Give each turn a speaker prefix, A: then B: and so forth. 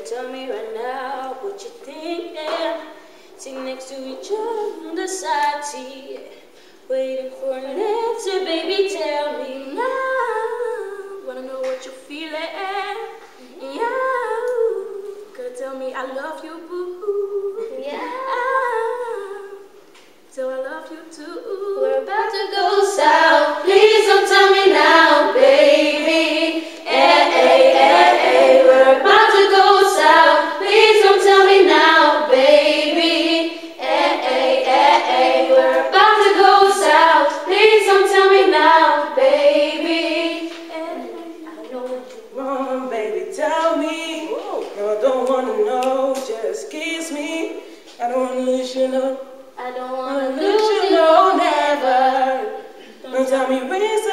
A: tell me right now what you think, yeah. Sitting next to each other on the side seat, waiting for an answer, baby, tell me now. Wanna know what you're feeling, yeah. Gotta tell me I love you, boo, yeah. So I love you too. We're about to go south, please don't tell me now, baby. We're about to go south, please don't tell me now, baby. We're about to go south, please don't tell me now, baby. I know what you
B: want, baby, tell me. No, I don't wanna know, just kiss me. I don't wanna lose you, no.
A: I don't wanna lose you, no, never.
B: Don't tell me reason.